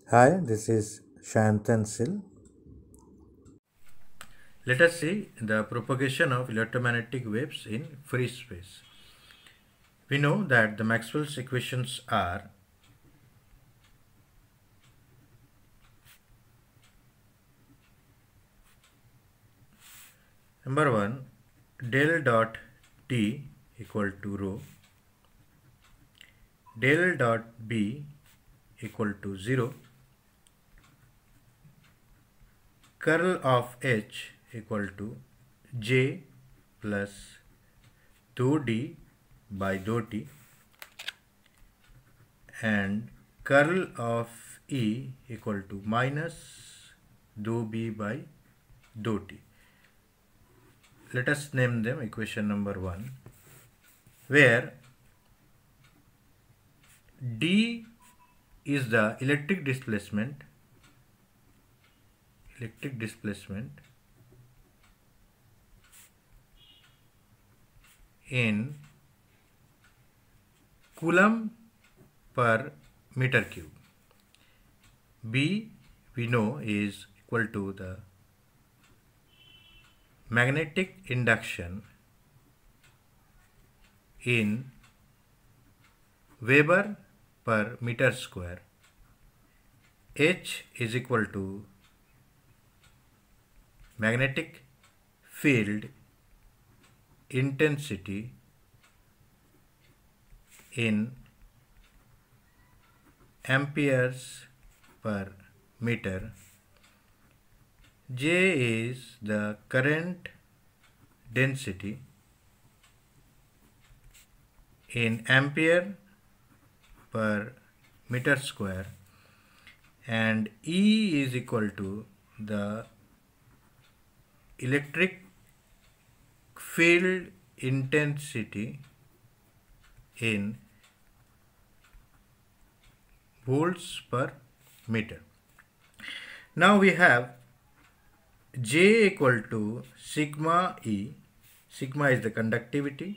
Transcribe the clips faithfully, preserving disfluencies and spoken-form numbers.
Hi, this is Sayantan Sil. Let us see the propagation of electromagnetic waves in free space. We know that the Maxwell's equations are number one, del dot T equal to rho, del dot B equal to zero, curl of H equal to J plus dou D by dou T, and curl of E equal to minus dou B by dou T. Let us name them equation number one, where D is the electric displacement electric displacement in coulomb per meter cube. B we know is equal to the magnetic induction in Weber per meter square. H is equal to magnetic field intensity in amperes per meter. J is the current density in ampere per meter square, and E is equal to the electric field intensity in volts per meter. Now we have J equal to sigma E. Sigma is the conductivity.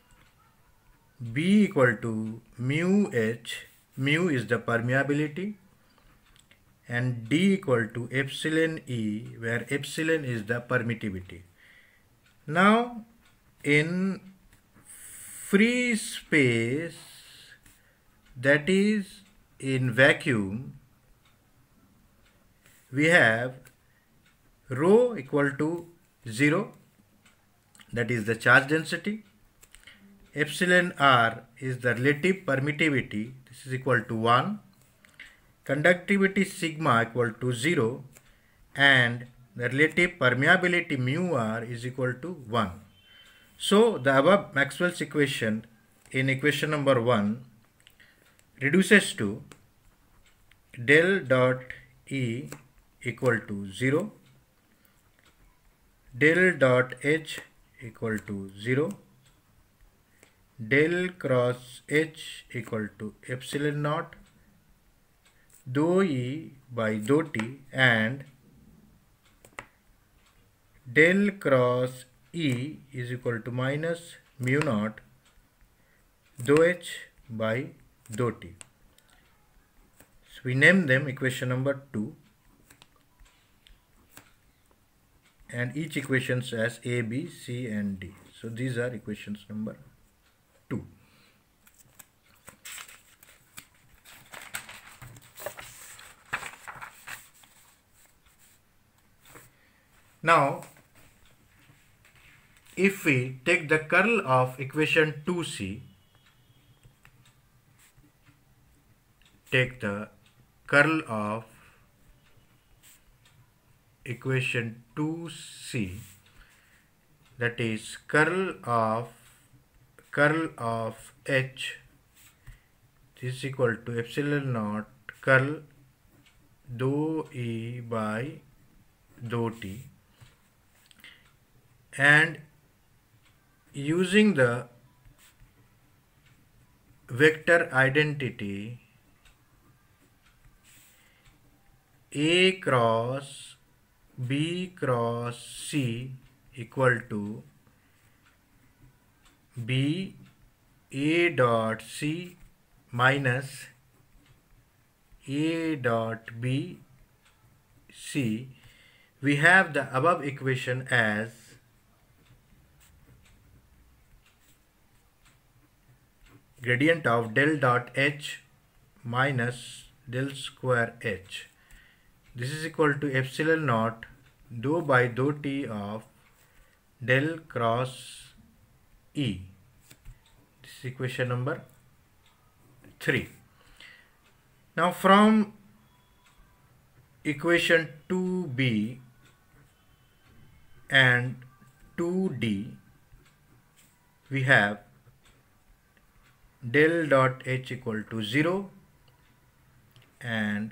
B equal to mu H. Mu is the permeability. And D equal to epsilon E, where epsilon is the permittivity. Now in free space, that is in vacuum, we have rho equal to zero, that is the charge density. Epsilon R is the relative permittivity, this is equal to one. Conductivity sigma equal to zero, and the relative permeability mu R is equal to one. So the above Maxwell's equation in equation number one reduces to del dot E equal to zero, del dot H equal to zero, del cross H equal to epsilon naught, dou E by dou T, and del cross E is equal to minus mu naught dou H by dou T. So we name them equation number two, and each equations as A, B, C and D. So these are equations number two. Now if we take the curl of equation two C, take the curl of equation two C, that is curl of curl of H is equal to epsilon naught curl dou E by dou T, and using the vector identity A cross B cross C equal to B A dot C minus A dot B C, we have the above equation as gradient of del dot H minus del square H. This is equal to epsilon naught dou by dou T of del cross E. This is equation number three. Now from equation two B and two D, we have del dot H equal to zero and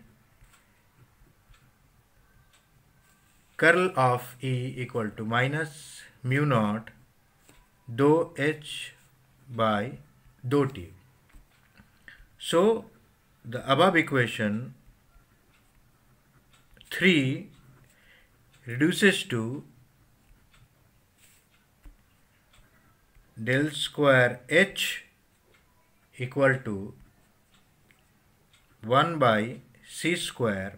curl of E equal to minus mu naught dou H by dou T. So the above equation three reduces to del square H equal to one by C square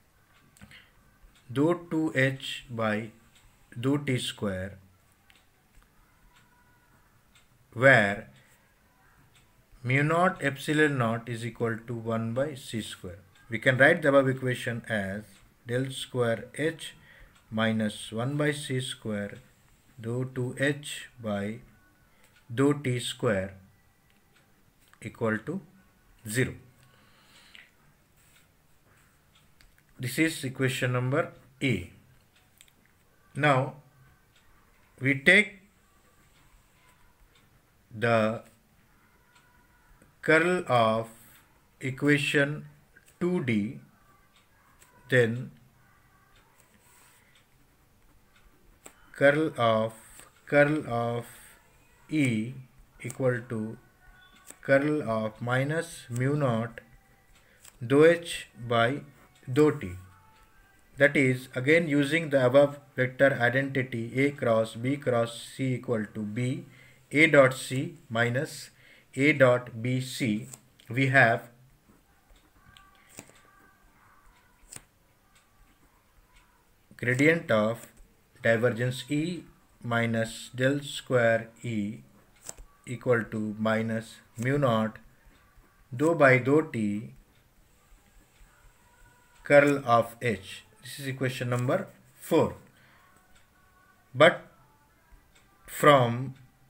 dou two H by dou T square, where mu naught epsilon naught is equal to one by C square. We can write the above equation as del square H minus one by C square dou two H by dou T square equal to zero. This is equation number A. Now we take the curl of equation two D, then curl of curl of E equal to curl of minus mu naught dou H by dou T. That is, again using the above vector identity A cross B cross C equal to B, A dot C minus A dot B C, we have gradient of divergence E minus del square E equal to minus mu naught dou by dou T curl of H. This is equation number four. But from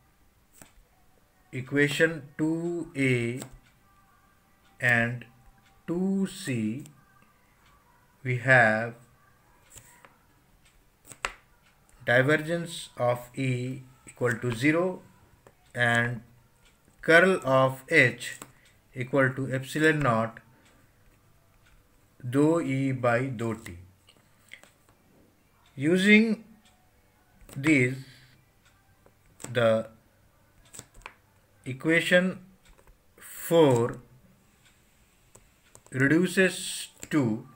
equation two A and two C, we have divergence of E equal to zero and curl of H equal to epsilon naught dou E by dou T. Using these, the equation four reduces to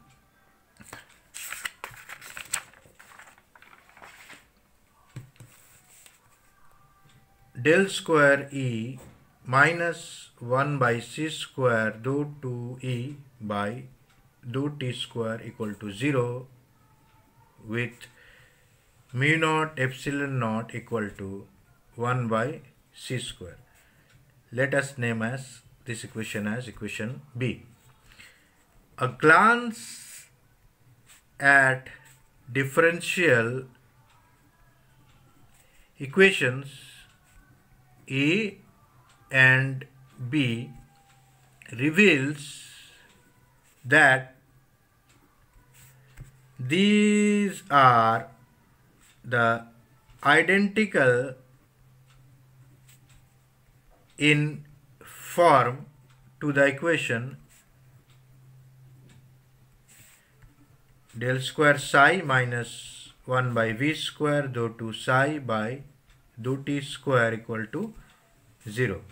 del square E minus one by C square dou two E by dou T square equal to zero, with mu naught epsilon naught equal to one by C square. Let us name as this equation as equation B. A glance at differential equations A and B reveals that these are the identical in form to the equation del square psi minus one by V square dou two psi by dou T square equal to zero.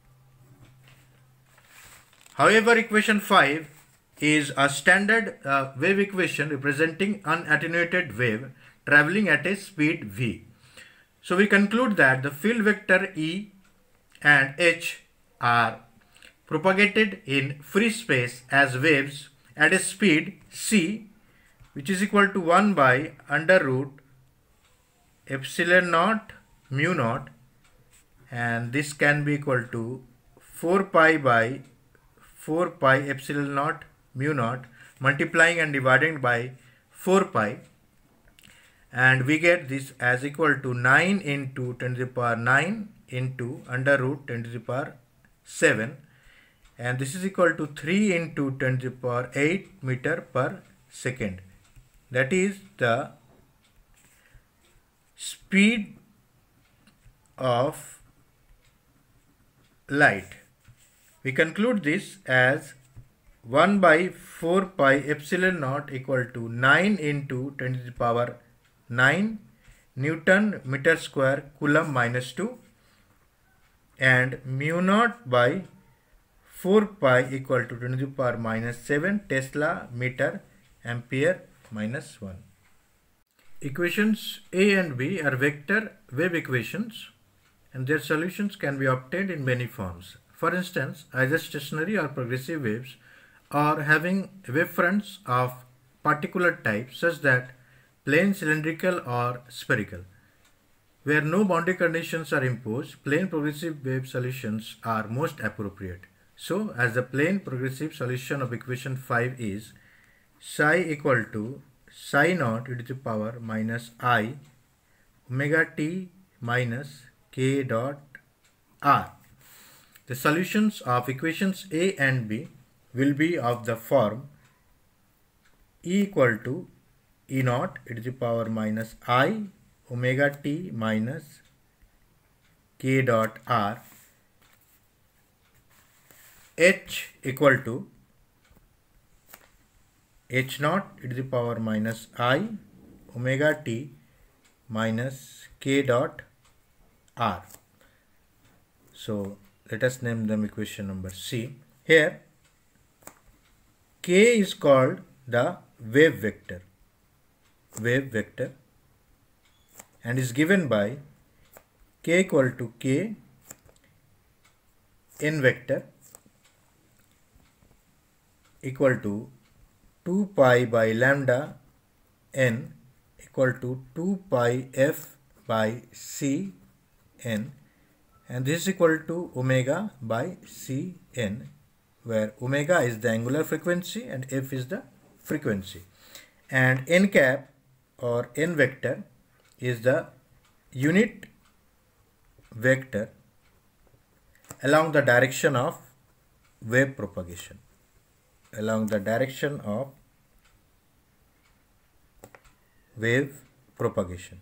However, equation five is a standard uh, wave equation representing unattenuated wave traveling at a speed v. So we conclude that the field vector E and H are propagated in free space as waves at a speed c, which is equal to one by under root epsilon naught mu naught, and this can be equal to four pi by four pi epsilon naught mu naught, multiplying and dividing by four pi, and we get this as equal to nine into ten to the power nine into under root ten to the power seven, and this is equal to three into ten to the power eight meter per second. That is the speed of light. We conclude this as one by four pi epsilon naught equal to nine into ten to the power nine Newton meter square Coulomb minus two, and mu naught by four pi equal to ten to the power minus seven Tesla meter ampere minus one. Equations A and B are vector wave equations, and their solutions can be obtained in many forms. For instance, either stationary or progressive waves, or having wavefronts of particular type such that plane, cylindrical or spherical. Where no boundary conditions are imposed, plane progressive wave solutions are most appropriate. So, as the plane progressive solution of equation five is psi equal to psi naught e to the power minus I omega t minus k dot r. The solutions of equations A and B will be of the form E equal to E naught e to the power minus I omega t minus k dot r, H equal to H naught e to the power minus I omega t minus k dot r. So let us name them equation number C. Here k is called the wave vector, wave vector, and is given by k equal to k n vector equal to two pi by lambda n equal to two pi f by c n, and this is equal to omega by c n, where omega is the angular frequency and f is the frequency, and n cap or n vector is the unit vector along the direction of wave propagation, along the direction of wave propagation.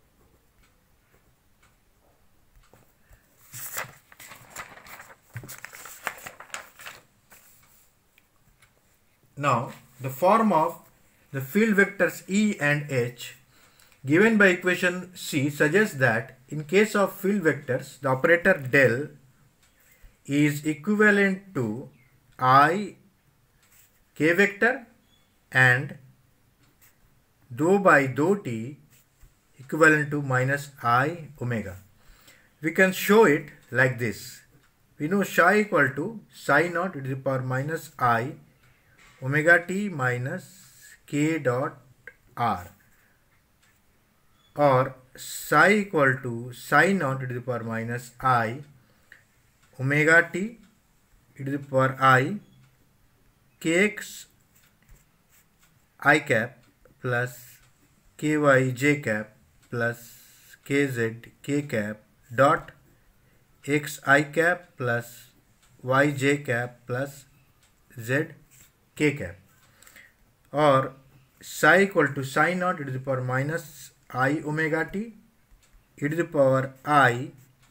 Now, the form of the field vectors E and H given by equation C suggests that in case of field vectors, the operator del is equivalent to I k vector and dou by dou t equivalent to minus I omega. We can show it like this. We know psi equal to psi naught e to the power minus I omega t minus k dot r, or psi equal to psi naught e to the power minus I omega t e to the power I kx I cap plus ky j cap plus kz k cap dot x I cap plus y j cap plus z k cap, or psi equal to psi naught e to the power minus I omega t e to the power I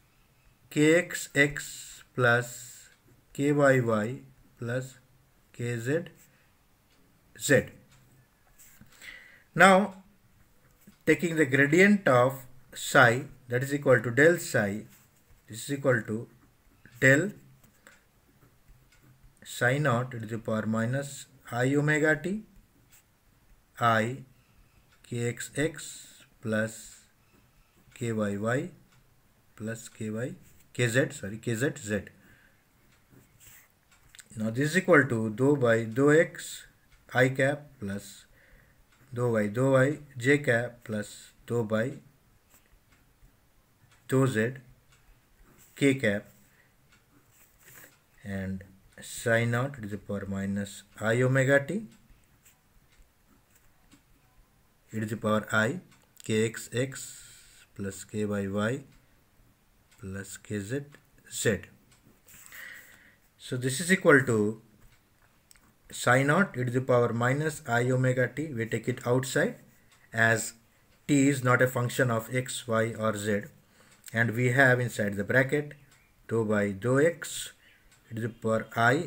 kxx plus kyy plus kz z. Now, taking the gradient of psi, that is equal to del psi, this is equal to del psi naught e to the power minus I omega t I kxx plus kyy plus ky kz sorry kz z. Now this is equal to dou by dou x I cap plus dou y dou y j cap plus dou by dou z k cap and psi naught e to the power minus I omega t e to the power I kxx plus ky y plus kz z. So this is equal to psi naught e to the power minus I omega t. We take it outside as t is not a function of x, y or z, and we have inside the bracket dou by dou x e to the power I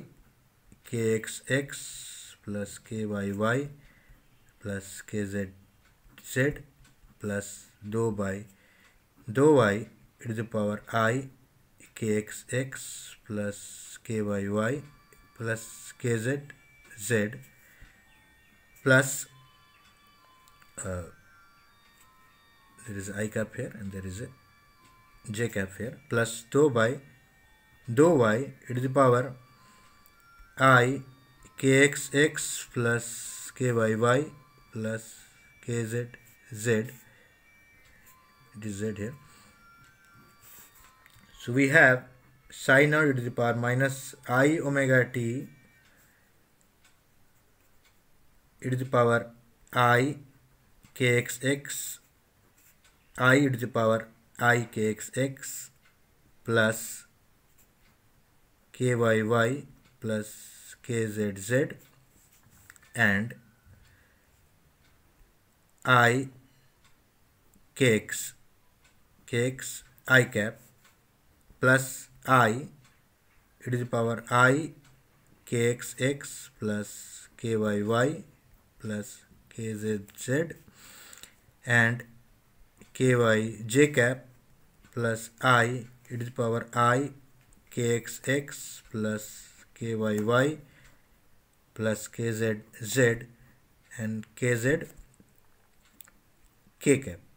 kxx plus ky y plus kz z plus dou by dou y e to the power I kxx plus ky y plus kz z plus uh, there is I cap here and there is a j cap here plus dou by dou y e to the power I kxx plus ky y plus kz z. It is z here. So we have psi naught e to the power minus I omega t e to the power I kxx I e to the power I kxx plus ky y plus kz z and I kx kx I cap plus I e to the power I kxx plus ky y plus kz z and ky j cap plus I e to the power I kxx plus ky y plus kz z and kz k cap.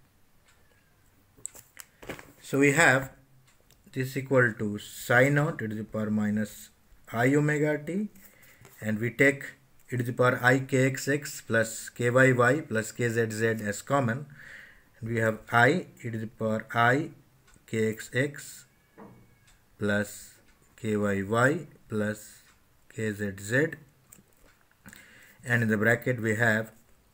So we have this equal to psi naught e to the power minus I omega t, and we take e to the power I kxx plus ky y plus kz z as common, and we have I e to the power I kxx plus ky y plus kz z, and in the bracket we have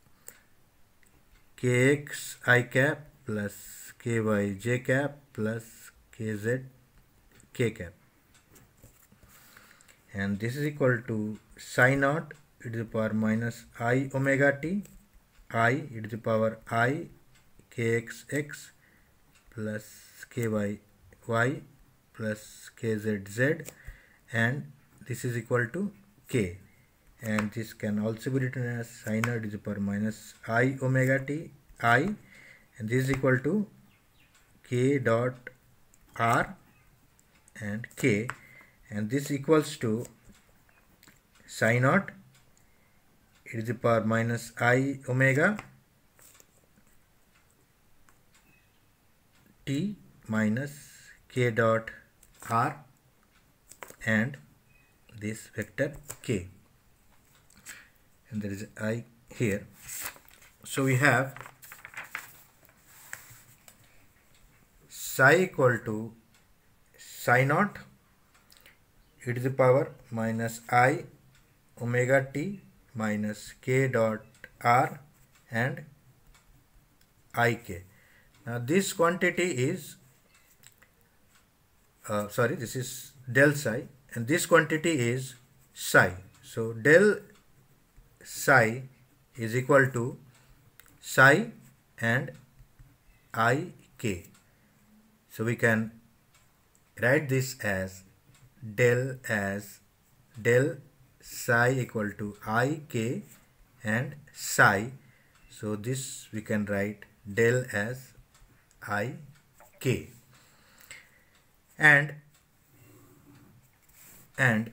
kx I cap plus ky j cap plus kz k cap, and this is equal to psi naught e to the power minus I omega t I e to the power I kxx plus ky y plus kz z, and this is equal to k, and this can also be written as psi naught e to the power minus I omega t I, and this is equal to k dot r and k, and this equals to psi naught e to the power minus I omega t minus k dot r and this vector k, and there is I here. So we have psi equal to psi naught e to the power minus I omega t minus k dot r and ik. Now this quantity is uh, sorry this is del psi, and this quantity is psi. So del psi is equal to psi and ik. So we can write this as del as del psi equal to ik and psi. So this we can write del as ik, and and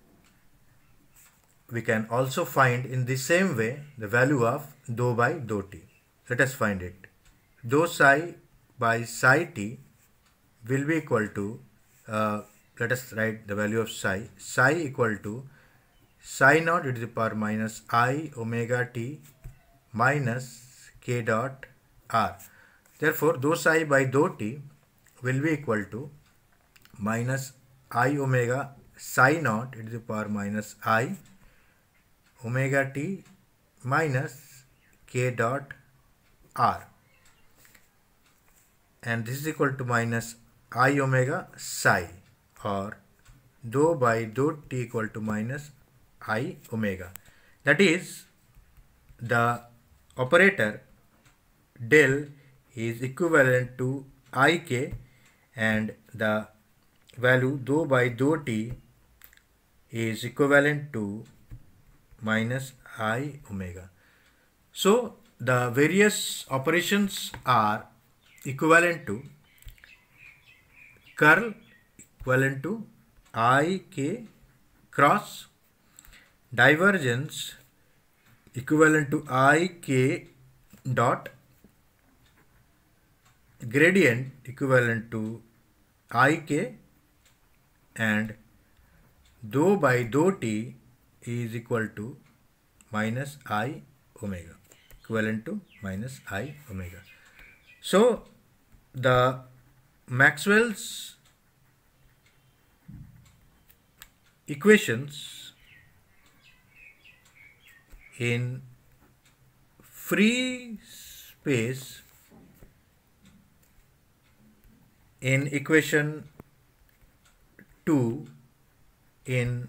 we can also find in the same way the value of dou by dou t. Let us find it. Dou psi by psi t will be equal to uh, let us write the value of psi. Psi equal to psi naught e to the power minus I omega t minus k dot r. Therefore, dou psi by dou t will be equal to minus I omega psi naught e to the power minus I omega t minus k dot r, and this is equal to minus I omega psi, or dou by dou t equal to minus I omega. That is, the operator del is equivalent to Ik, and the value dou by dou t is equivalent to minus I omega. So the various operations are equivalent to curl equivalent to Ik cross, divergence equivalent to Ik dot, gradient equivalent to Ik, and dou by dou t is equal to minus I omega, equivalent to minus I omega. So the Maxwell's equations in free space in equation two in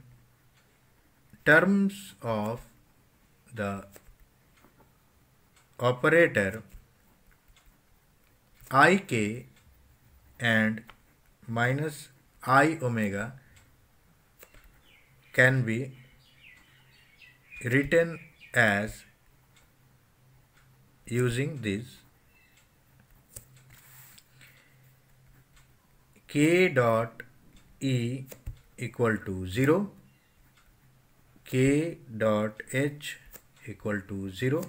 terms of the operator Ik and minus I omega can be written as using this k dot E equal to zero, k dot H equal to zero,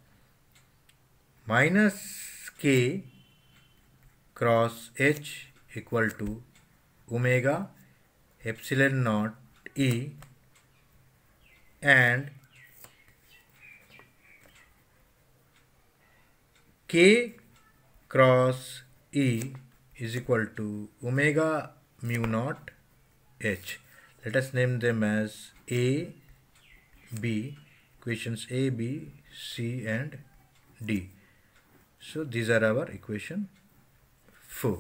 minus k cross H equal to omega epsilon naught E, and k cross E is equal to omega mu naught H. Let us name them as A, B, equations A, B, C and D. So these are our equation four.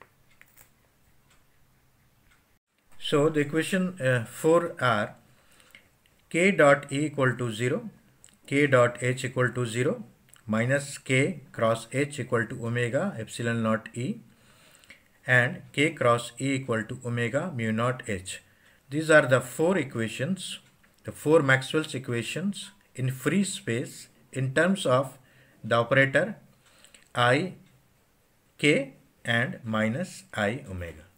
So the equation uh, four are k dot E equal to zero, k dot H equal to zero, minus k cross H equal to omega epsilon naught E, and k cross E equal to omega mu naught H. These are the four equations, the four Maxwell's equations in free space in terms of the operator I, k and minus I omega.